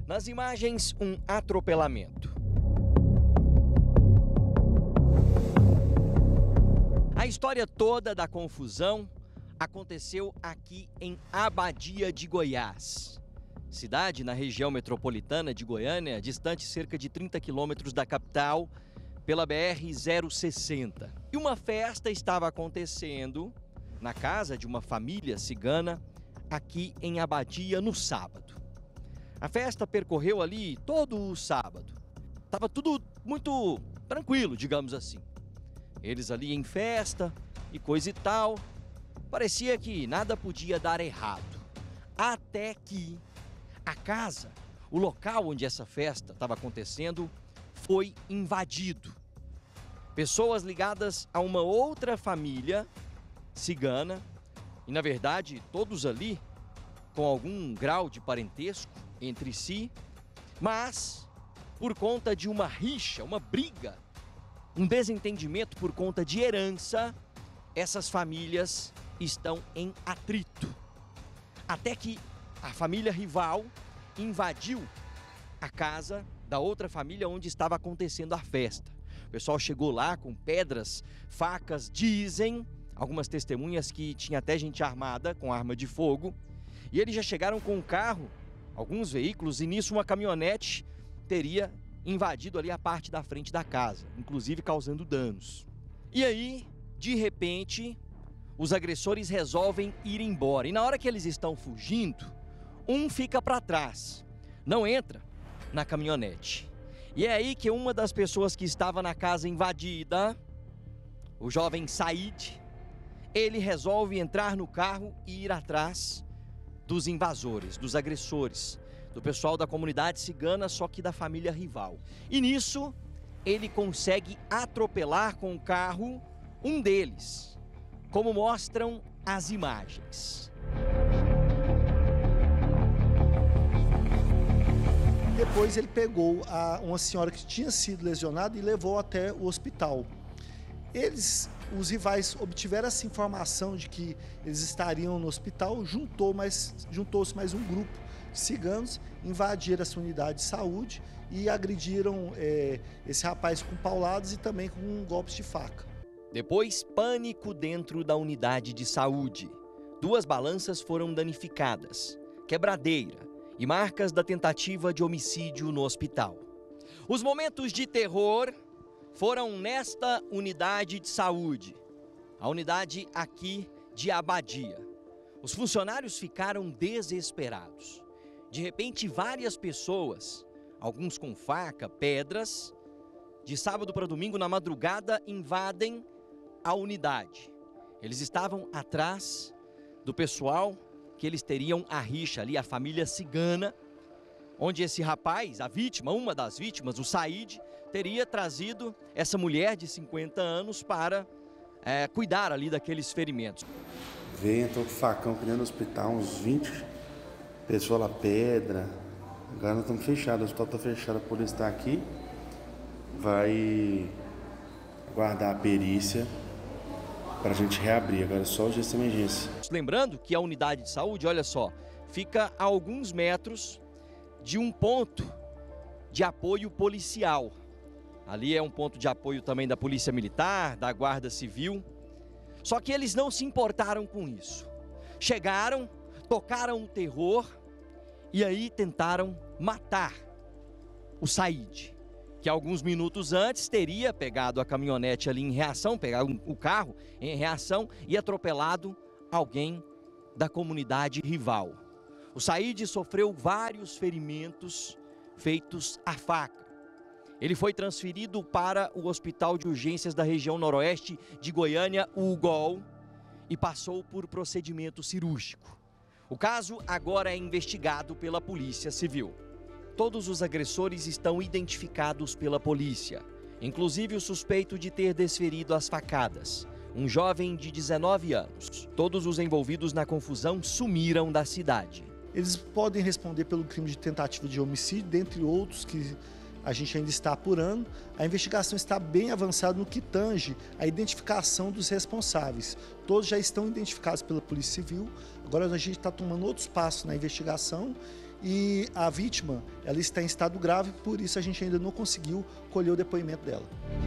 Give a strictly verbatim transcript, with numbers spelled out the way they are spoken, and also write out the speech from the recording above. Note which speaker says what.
Speaker 1: Nas imagens, um atropelamento. A história toda da confusão aconteceu aqui em Abadia de Goiás, cidade na região metropolitana de Goiânia, distante cerca de trinta quilômetros da capital, pela B R zero sessenta. E uma festa estava acontecendo na casa de uma família cigana aqui em Abadia no sábado. A festa percorreu ali todo o sábado. Estava tudo muito tranquilo, digamos assim. Eles ali em festa e coisa e tal. Parecia que nada podia dar errado. Até que a casa, o local onde essa festa estava acontecendo, foi invadido. Pessoas ligadas a uma outra família cigana, e na verdade todos ali com algum grau de parentesco entre si, mas por conta de uma rixa, uma briga, um desentendimento por conta de herança, essas famílias estão em atrito. Até que a família rival invadiu a casa da outra família onde estava acontecendo a festa. O pessoal chegou lá com pedras, facas, dizem algumas testemunhas que tinha até gente armada com arma de fogo. E eles já chegaram com um carro, alguns veículos, e nisso uma caminhonete teria invadido ali a parte da frente da casa, inclusive causando danos. E aí, de repente, os agressores resolvem ir embora. E na hora que eles estão fugindo, um fica para trás, não entra na caminhonete. E é aí que uma das pessoas que estava na casa invadida, o jovem Said, ele resolve entrar no carro e ir atrás dos invasores, dos agressores, do pessoal da comunidade cigana, só que da família rival. E nisso, ele consegue atropelar com o carro um deles, como mostram as imagens.
Speaker 2: Depois ele pegou a, uma senhora que tinha sido lesionada e levou até o hospital. Eles, os rivais, obtiveram essa informação de que eles estariam no hospital, juntou mais, juntou-se mais um grupo de ciganos, invadiram essa unidade de saúde e agrediram é, esse rapaz com pauladas e também com golpes de faca.
Speaker 1: Depois, pânico dentro da unidade de saúde. Duas balanças foram danificadas, quebradeira e marcas da tentativa de homicídio no hospital. Os momentos de terror foram nesta unidade de saúde, a unidade aqui de Abadia. Os funcionários ficaram desesperados. De repente, várias pessoas, alguns com faca, pedras, de sábado para domingo na madrugada, invadem a unidade. Eles estavam atrás do pessoal que eles teriam a rixa ali, a família cigana, onde esse rapaz, a vítima, uma das vítimas, o Said, teria trazido essa mulher de cinquenta anos para é, cuidar ali daqueles ferimentos.
Speaker 3: Veio, entrou com facão aqui dentro do hospital, uns vinte pessoas lá, pedra. Agora nós estamos fechados, o hospital está fechado, a polícia está aqui. Vai guardar a perícia para a gente reabrir, agora é só o gesto de emergência.
Speaker 1: Lembrando que a unidade de saúde, olha só, fica a alguns metros de um ponto de apoio policial. Ali é um ponto de apoio também da Polícia Militar, da Guarda Civil. Só que eles não se importaram com isso. Chegaram, tocaram o terror e aí tentaram matar o Said, que alguns minutos antes teria pegado a caminhonete ali em reação, pegado o carro em reação e atropelado alguém da comunidade rival. O Said sofreu vários ferimentos feitos à faca. Ele foi transferido para o Hospital de Urgências da região noroeste de Goiânia, o U G O L, e passou por procedimento cirúrgico. O caso agora é investigado pela Polícia Civil. Todos os agressores estão identificados pela polícia, inclusive o suspeito de ter desferido as facadas, um jovem de dezenove anos. Todos os envolvidos na confusão sumiram da cidade.
Speaker 2: Eles podem responder pelo crime de tentativa de homicídio, dentre outros que a gente ainda está apurando. A investigação está bem avançada no que tange a identificação dos responsáveis. Todos já estão identificados pela Polícia Civil. Agora a gente está tomando outros passos na investigação e a vítima ela está em estado grave, por isso a gente ainda não conseguiu colher o depoimento dela.